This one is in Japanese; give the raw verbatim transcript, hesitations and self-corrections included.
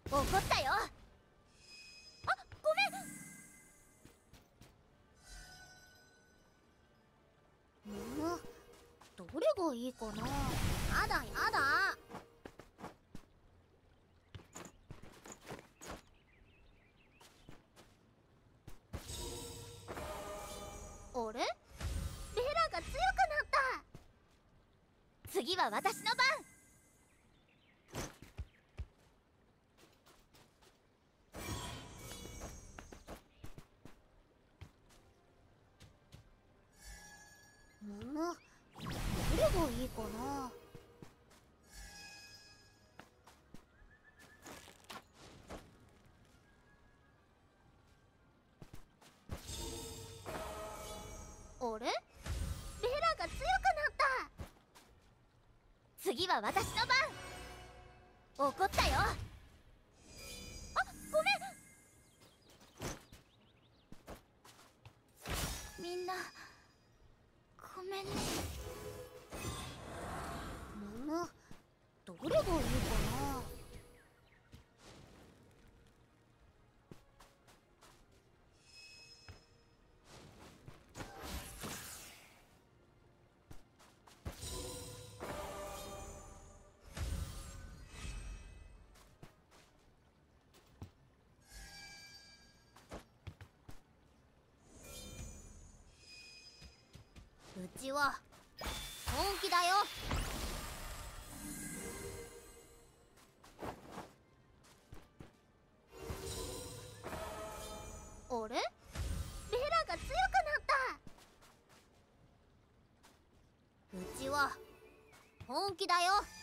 怒ったよ。あ、ごめん。うん、どれがいいかな。やだやだ。あれ、レラが強くなった。次は私の番。うん、どれがいいかな。あれ、レラが強くなった。次は私の番。怒ったよ。あ、ごめん。みんなごめんね。うん、どれがいいかな。うちは本気だよ。あれ、レラが強くなった。うちは本気だよ。